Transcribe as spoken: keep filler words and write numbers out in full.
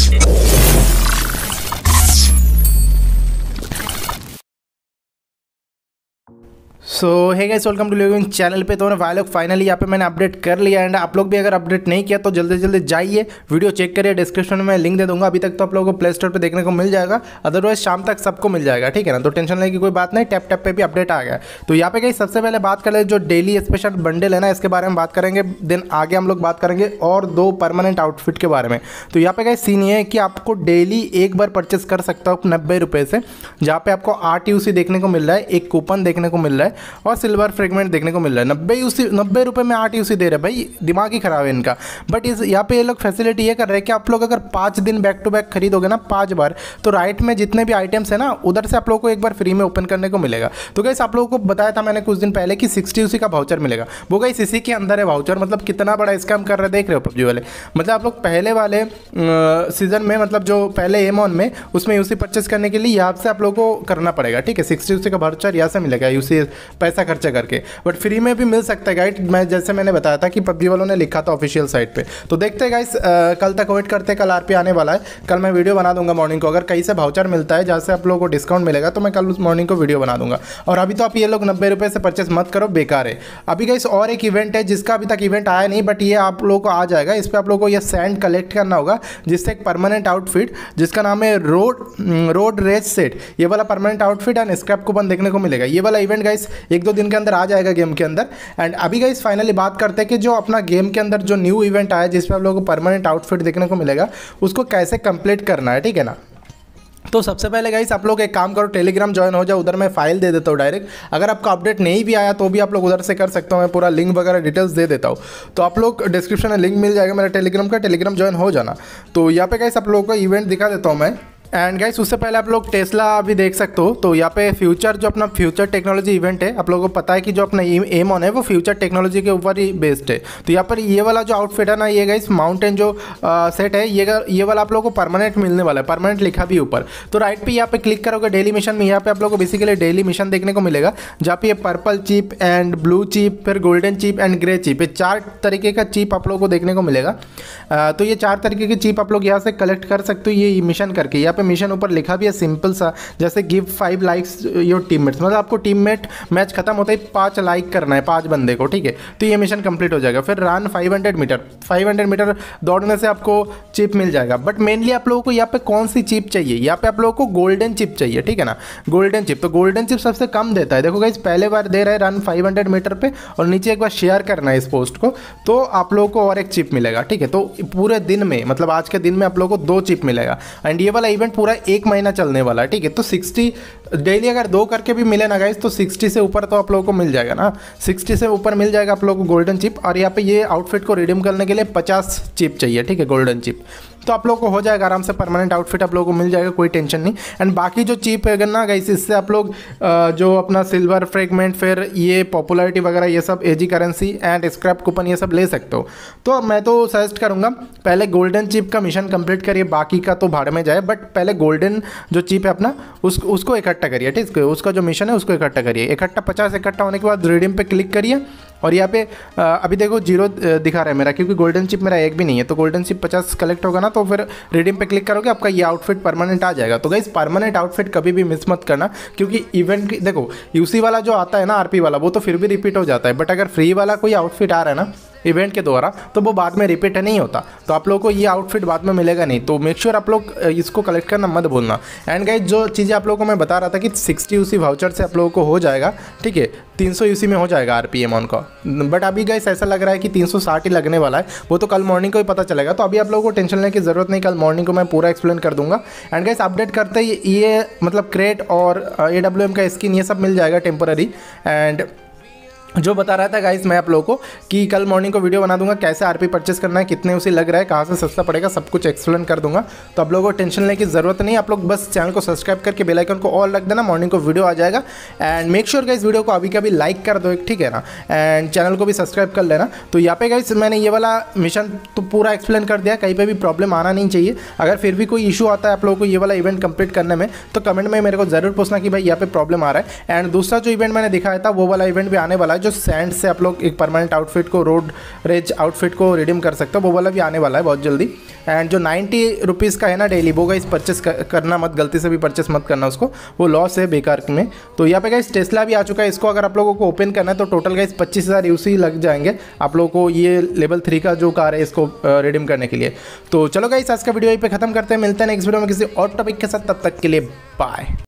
So hey guys, welcome to living channel पे। तो भाई लोग फाइनली यहाँ पे मैंने अपडेट कर लिया एंड आप लोग भी अगर अपडेट नहीं किया तो जल्दी जल्दी जाइए, वीडियो चेक करिए, डिस्क्रिप्शन में लिंक दे दूंगा। अभी तक तो आप लोगों को प्ले स्टोर पे देखने को मिल जाएगा, अदरवाइज शाम तक सबको मिल जाएगा, ठीक है ना। तो टेंशन लेने की कोई बात नहीं, टैप टैप पे भी अपडेट आ गया। तो यहाँ पे गाइस सबसे पहले बात कर ले जो डेली स्पेशल बंडल है ना, इसके बारे में बात करेंगे। देन आगे हम लोग बात करेंगे और दो परमानेंट आउटफिट के बारे में। तो यहाँ पे गाइस सीन ये है कि आपको डेली एक बार परचेस कर सकता हूँ नब्बे रुपये से, जहाँ पे आपको आर टी यू सी देखने को मिल रहा है, एक कूपन देखने को मिल रहा है और सिल्वर फ्रेगमेंट देखने को मिल रहा है। नब्बे यूसी नब्बे रुपये में आठ यूसी दे रहे हैं भाई, दिमाग ही खराब है इनका। बट इस यहाँ पे ये लोग फैसिलिटी ये कर रहे हैं कि आप लोग अगर पाँच दिन बैक टू बैक खरीदोगे ना, पाँच बार, तो राइट में जितने भी आइटम्स है ना उधर से आप लोगों को एक बार फ्री में ओपन करने को मिलेगा। तो गाइस आप लोगों को बताया था मैंने कुछ दिन पहले कि सिक्सटी यूसी का वाउचर मिलेगा। वो गाइस इसी के अंदर है वाउचर। मतलब कितना बड़ा स्कैम कर रहे हैं देख रहे हो पबजी वाले। मतलब आप लोग पहले वाले सीजन में, मतलब जो पहले एम ऑन में, उसमें यूसी परचेस करने के लिए यहाँ से आप लोगों को करना पड़ेगा, ठीक है। सिक्सटी यूसी का वाउचर यहाँ से मिलेगा यूसी पैसा खर्चा करके, बट फ्री में भी मिल सकता है गाइड। मैं जैसे मैंने बताया था कि पबजी वालों ने लिखा था ऑफिशियल साइट पे। तो देखते हैं गाइस, कल तक वेट करते हैं, कल आरपी आने वाला है। कल मैं वीडियो बना दूंगा मॉर्निंग को, अगर कहीं से वाउचर मिलता है जहाँ से आप लोगों को डिस्काउंट मिलेगा तो मैं कल उस मॉर्निंग को वीडियो बना दूंगा। और अभी तो आप ये लोग नब्बे रुपये से परचेस मत करो, बेकार है। अभी गाइस और एक इवेंट है जिसका अभी तक इवेंट आया नहीं, बट ये आप लोगों को आ जाएगा। इस पर आप लोगों को ये सैंड कलेक्ट करना होगा, जिससे एक परमानेंट आउटफिट जिसका नाम है रोड रोड रेस सेट, ये वाला permanent outfit and scrap coupon देखने को मिलेगा। ये वाला इवेंट गाइस एक दो दिन के अंदर आ जाएगा गेम के अंदर। एंड अभी गाइस फाइनली बात करते हैं कि जो अपना गेम के अंदर जो न्यू इवेंट आया जिसमें आप लोगों को परमानेंट आउटफिट देखने को मिलेगा, उसको कैसे कंप्लीट करना है, ठीक है ना। तो सबसे पहले गाइस आप लोग एक काम करो, टेलीग्राम ज्वाइन हो जाओ, उधर मैं फाइल दे देता हूँ डायरेक्ट। अगर आपका अपडेट नहीं भी आया तो भी आप लोग उधर से कर सकते हो, मैं पूरा लिंक वगैरह डिटेल्स दे देता हूँ। तो आप लोग डिस्क्रिप्शन में लिंक मिल जाएगा मेरा टेलीग्राम का, टेलीग्राम ज्वाइन हो जाना। तो यहाँ पे गाइस आप लोगों को इवेंट दिखा देता हूँ मैं। एंड गाइस उससे पहले आप लोग टेस्ला अभी देख सकते हो। तो यहाँ पे फ्यूचर जो अपना फ्यूचर टेक्नोलॉजी इवेंट है, आप लोगों को पता है कि जो अपना एम ऑन है वो फ्यूचर टेक्नोलॉजी के ऊपर ही बेस्ड है। तो यहाँ पर ये वाला जो आउटफिट है ना, ये गाइस माउंटेन जो आ, सेट है, ये ये वाला आप लोगों को परमानेंट मिलने वाला है, परमानेंट लिखा भी ऊपर। तो राइट पे यहाँ पे क्लिक करोगे डेली मिशन में, यहाँ पे आप लोगों को बेसिकली डेली मिशन देखने को मिलेगा, जहाँ पे ये purple chip and blue chip, फिर golden chip and grey chip, ये चार तरीके का चिप आप लोगों को देखने को मिलेगा। आ, तो ये चार तरीके की चिप आप लोग यहाँ से कलेक्ट कर सकते हो ये मिशन करके। यहाँ पे मिशन ऊपर लिखा भी है सिंपल सा, जैसे give five likes your teammates, मतलब आपको टीममेट मैच खत्म होता ही पांच लाइक करना है, पांच बंदे को, ठीक है। तो ये मिशन कंप्लीट हो जाएगा। फिर run five hundred metre, five hundred metre दौड़ने से आपको चिप मिल जाएगा। बट मेनली आप लोगों को यहाँ पे कौन सी चिप चाहिए, यहाँ पे आप लोगों को गोल्डन चिप चाहिए, ठीक है ना, गोल्डन चिप। तो गोल्डन चिप सबसे कम देता है। देखो गाइस पहले बार दे रहा है रन फाइव हंड्रेड मीटर पे, और नीचे एक बार शेयर करना है इस पोस्ट को, तो आप लोगों को और एक चिप मिलेगा, ठीक है। तो पूरे दिन में, मतलब आज के दिन में आप लोगों को दो चिप मिलेगा। एंड ये वाला इवेंट पूरा एक महीना चलने वाला है, ठीक है। तो सिक्सटी डेली अगर दो करके भी मिले ना गाइस, तो सिक्सटी से ऊपर तो आप लोगों को मिल जाएगा ना, सिक्सटी से ऊपर मिल जाएगा आप लोगों को गोल्डन चिप। और यहाँ पे ये आउटफिट को रिडीम करने के लिए पचास चिप चाहिए, ठीक है, गोल्डन चिप। तो आप लोगों को हो जाएगा आराम से, परमानेंट आउटफिट आप लोगों को मिल जाएगा, कोई टेंशन नहीं। एंड बाकी जो चिप है ना गाइस, इससे आप लोग जो अपना सिल्वर फ्रेगमेंट, फिर ये पॉपुलैरिटी वगैरह, ये सब AG currency and scrap coupon ये सब ले सकते हो। तो मैं तो सजेस्ट करूँगा पहले गोल्डन चिप का मिशन कंप्लीट करिए, बाकी का तो भाड़ में जाए। बट पहले गोल्डन जो चिप है अपना, उस उसको इकट्ठा करिए, ठीक है। उसका जो मिशन है उसको इकट्ठा करिए। इकट्ठा पचास इकट्ठा होने के बाद रिडीम पे क्लिक करिए। और यहाँ पे अभी देखो जीरो दिखा रहा है मेरा, क्योंकि गोल्डन चिप मेरा एक भी नहीं है। तो गोल्डन चिप पचास कलेक्ट होगा ना, तो फिर रिडीम पे क्लिक करोगे, आपका ये आउटफिट परमानेंट आ जाएगा। तो गाइस परमानेंट आउटफिट कभी भी मिस मत करना, क्योंकि इवेंट देखो यूसी वाला जो आता है ना, आरपी वाला, वो तो फिर भी रिपीट हो जाता है। बट अगर फ्री वाला कोई आउटफिट आ रहा है ना इवेंट के द्वारा, तो वो बाद में रिपीट नहीं होता। तो आप लोगों को ये आउटफिट बाद में मिलेगा नहीं। तो मेक श्योर आप लोग इसको कलेक्ट करना मत भूलना। एंड गाइस जो चीज़ें आप लोगों को मैं बता रहा था कि सिक्सटी यूसी वाउचर से आप लोगों को हो जाएगा, ठीक है, तीन सौ यूसी में हो जाएगा आरपीएम ऑन का। बट अभी गाइस ऐसा लग रहा है कि तीन सौ साठ ही लगने वाला है, वो तो कल मॉर्निंग को ही पता चलेगा। तो अभी आप लोगों को टेंशन लेने की जरूरत नहीं, कल मॉर्निंग को मैं पूरा एक्सप्लेन कर दूंगा। एंड गाइस अपडेट करते ही ये मतलब क्रेट और ए डब्ल्यू एम का स्किन ये सब मिल जाएगा टेम्पोररी। एंड जो बता रहा था गाइस मैं आप लोगों को कि कल मॉर्निंग को वीडियो बना दूंगा, कैसे आरपी परचेस करना है, कितने उसे लग रहा है, कहाँ से सस्ता पड़ेगा, सब कुछ एक्सप्लेन कर दूंगा। तो आप लोगों को टेंशन लेने की जरूरत नहीं, आप लोग बस चैनल को सब्सक्राइब करके बेल आइकन को ऑल रख देना, मॉर्निंग को वीडियो आ जाएगा। And make sure guys video को अभी कभी लाइक कर दो, ठीक है ना, एंड चैनल को भी सब्सक्राइब कर लेना। तो यहाँ पे गाइस मैंने ये वाला मिशन तो पूरा एक्सप्लेन कर दिया, कहीं पर भी प्रॉब्लम आना नहीं चाहिए। अगर फिर भी कोई इशू आता है आप लोगों को ये वाला इवेंट कंप्लीट करने में, तो कमेंट में मेरे को जरूर पूछना कि भाई यहाँ पे प्रॉब्लम आ रहा है। एंड दूसरा जो इवेंट मैंने दिखाया था वो वाला इवेंट भी आने वाला है, जो सैंड से आप लोग एक परमानेंट आउटफिट को, रोड रेज आउटफिट को रिडीम कर सकते हो, वो वाला भी आने वाला है बहुत जल्दी। एंड जो नाइन्टी रुपीज़ का है ना डेली, वो गाइस परचेस करना मत, गलती से भी परचेस मत करना उसको, वो लॉस है बेकार में। तो यहाँ पे गाइस टेस्ला भी आ चुका है, इसको अगर आप लोगों को ओपन करना है तो टोटल गाइस पच्चीस हज़ार यूसी लग जाएंगे आप लोगों को ये लेवल थ्री का जो कार है इसको रिडीम करने के लिए। तो चलो गाइस आज का वीडियो यहीं पे खत्म करते हैं, मिलते हैं नेक्स्ट वीडियो में किसी और टॉपिक के साथ, तब तक के लिए बाय।